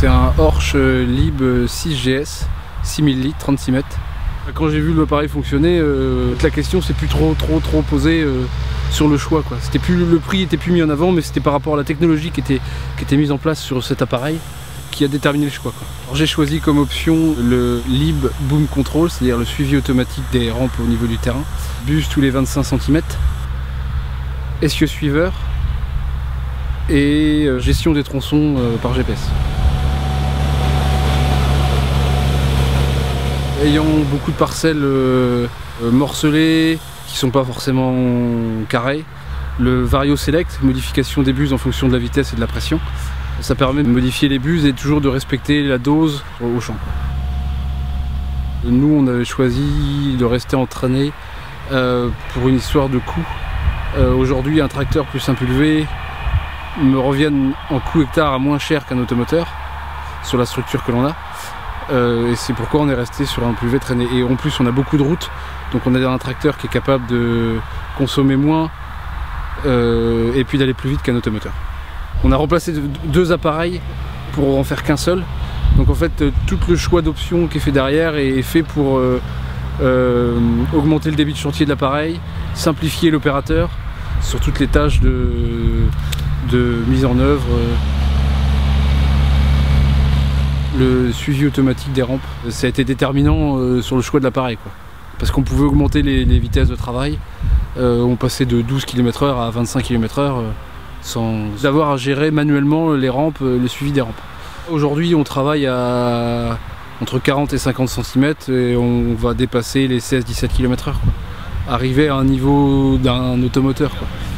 C'est un Horch Lib 6GS, 6000 litres, 36 mètres. Quand j'ai vu l'appareil fonctionner, la question s'est plus trop posée sur le choix, quoi. Le prix était plus mis en avant, mais c'était par rapport à la technologie qui était mise en place sur cet appareil qui a déterminé le choix, quoi. J'ai choisi comme option le Lib Boom Control, c'est-à-dire le suivi automatique des rampes au niveau du terrain, bus tous les 25 cm, essieu suiveur et gestion des tronçons par GPS. Ayant beaucoup de parcelles morcelées, qui sont pas forcément carrées, le Vario Select, modification des buses en fonction de la vitesse et de la pression, ça permet de modifier les buses et toujours de respecter la dose au champ. Nous, on avait choisi de rester entraîné pour une histoire de coût. Aujourd'hui, un tracteur plus impulvé me revienne en coût hectare à moins cher qu'un automoteur sur la structure que l'on a. Et c'est pourquoi on est resté sur un impulvé traîné. Et en plus, on a beaucoup de routes, donc on a un tracteur qui est capable de consommer moins et puis d'aller plus vite qu'un automoteur. On a remplacé deux appareils pour en faire qu'un seul. Donc en fait, tout le choix d'options qui est fait derrière est fait pour augmenter le débit de chantier de l'appareil, simplifier l'opérateur sur toutes les tâches de mise en œuvre. Le suivi automatique des rampes, ça a été déterminant sur le choix de l'appareil, quoi. Parce qu'on pouvait augmenter les vitesses de travail. On passait de 12 km/h à 25 km/h sans avoir à gérer manuellement les rampes, le suivi des rampes. Aujourd'hui, on travaille à entre 40 et 50 cm et on va dépasser les 16-17 km/h, quoi. Arriver à un niveau d'un automoteur, quoi.